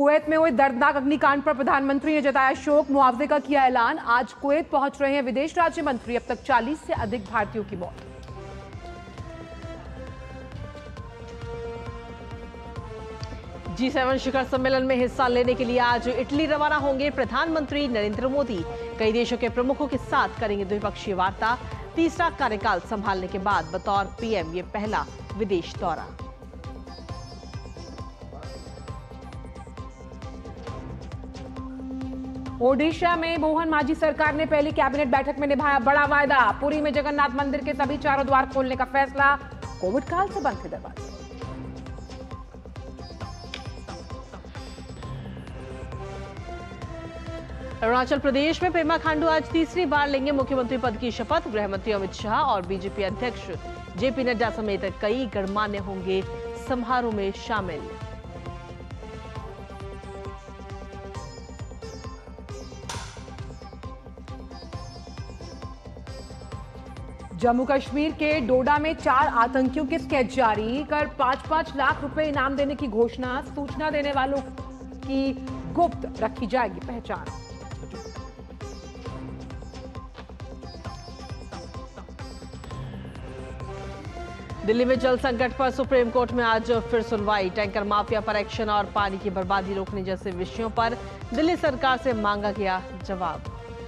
Kuwait में हुए दर्दनाक अग्निकांड पर प्रधानमंत्री ने जताया शोक, मुआवजे का किया ऐलान। आज कुवैत पहुंच रहे हैं विदेश राज्य मंत्री। अब तक 40 से अधिक भारतीयों की मौत। G7 शिखर सम्मेलन में हिस्सा लेने के लिए आज इटली रवाना होंगे प्रधानमंत्री नरेंद्र मोदी। कई देशों के प्रमुखों के साथ करेंगे द्विपक्षीय वार्ता। तीसरा कार्यकाल संभालने के बाद बतौर पीएम ये पहला विदेश दौरा। ओडिशा में मोहन मांझी सरकार ने पहली कैबिनेट बैठक में निभाया बड़ा वायदा। पुरी में जगन्नाथ मंदिर के सभी चारों द्वार खोलने का फैसला। कोविड काल से बंद थे दरवाजे। अरुणाचल प्रदेश में पेमा खांडू आज तीसरी बार लेंगे मुख्यमंत्री पद की शपथ। गृह मंत्री अमित शाह और बीजेपी अध्यक्ष जेपी नड्डा समेत कई गणमान्य होंगे समारोह में शामिल। जम्मू कश्मीर के डोडा में 4 आतंकियों के स्केच जारी कर 5-5 लाख रुपए इनाम देने की घोषणा। सूचना देने वालों की गुप्त रखी जाएगी पहचान। दिल्ली में जल संकट पर सुप्रीम कोर्ट में आज फिर सुनवाई। टैंकर माफिया पर एक्शन और पानी की बर्बादी रोकने जैसे विषयों पर दिल्ली सरकार से मांगा गया जवाब।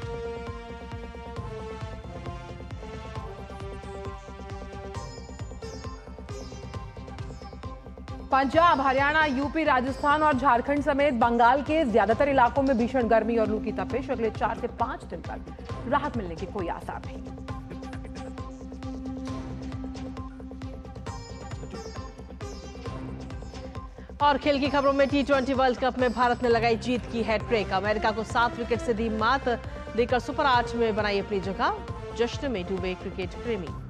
पंजाब, हरियाणा, यूपी, राजस्थान और झारखंड समेत बंगाल के ज्यादातर इलाकों में भीषण गर्मी और लू की तपिश। अगले 4 से 5 दिन तक राहत मिलने के कोई आसार नहीं। और खेल की खबरों में T20 वर्ल्ड कप में भारत ने लगाई जीत की हैट्रिक। अमेरिका को 7 विकेट से दी मात, देकर सुपर 8 में बनाई अपनी जगह। जश्न में डूबे क्रिकेट प्रेमी।